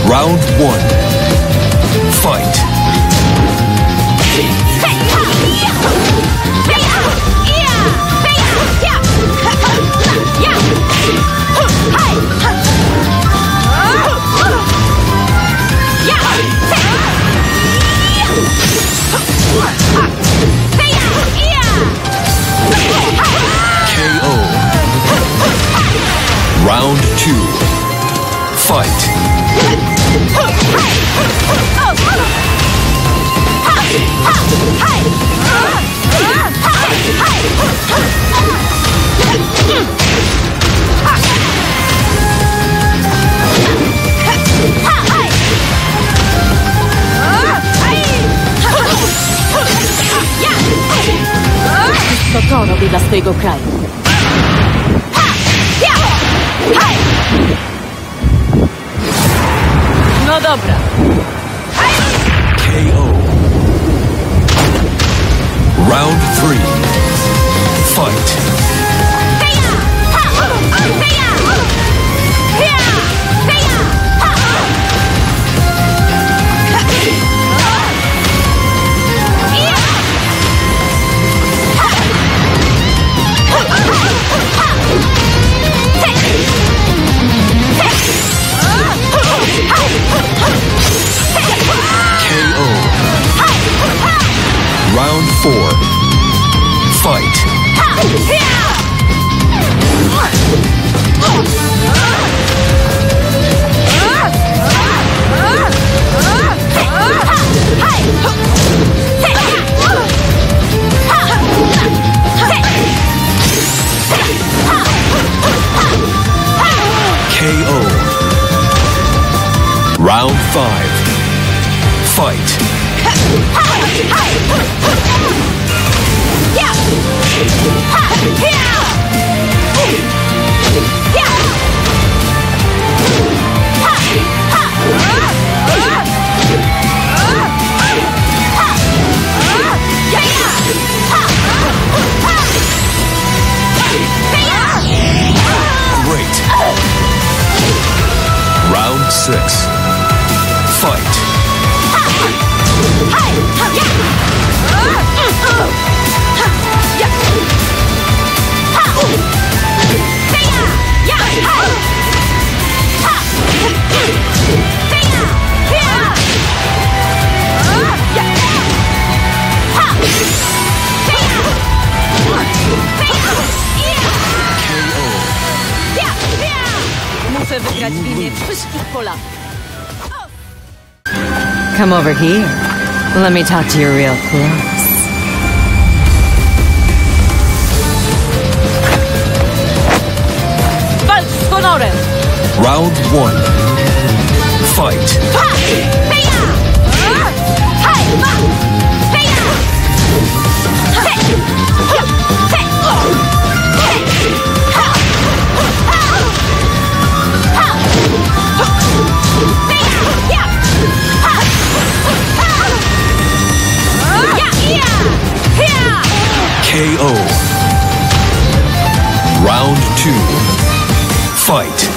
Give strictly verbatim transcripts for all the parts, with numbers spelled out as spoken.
Round one. Fight. K O. Round two. Fight. To to robi dla swojego kraju. No dobra. K O. Round three. Fight. K O. Round four. Fight. K O. Round five. Fight. Great. Round six. Fight. Muszę wygrać w imię wszystkich Polaków. Come over here. Let me talk to you real close. Walcz z honorem! Round one. Fight. K O. Round two. Fight.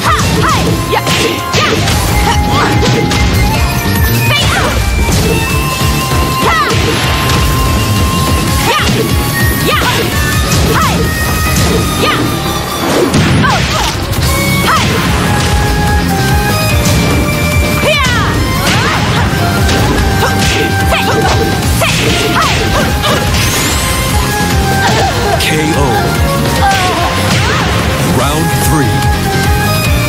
K O. Round three.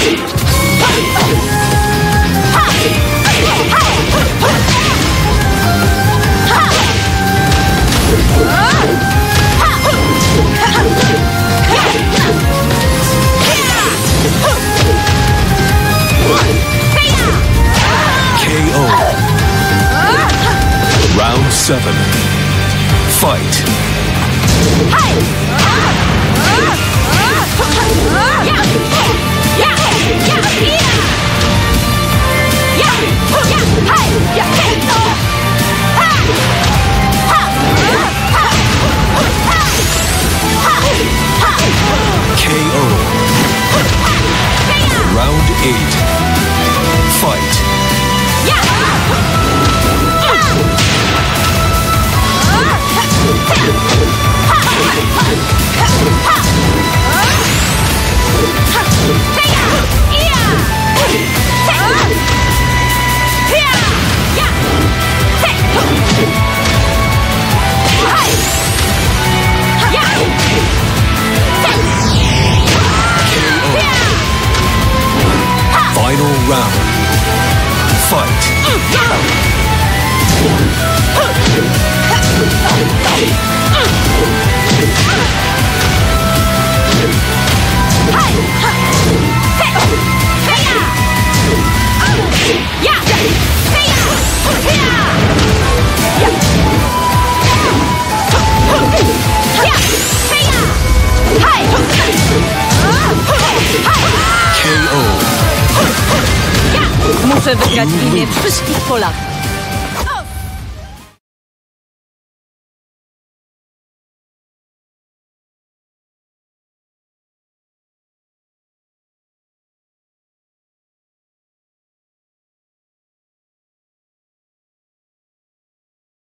Round seven. Fight. K O. Round eight. Fight. Final round. Fight. Muszę wygrać w imię wszystkich Polaków.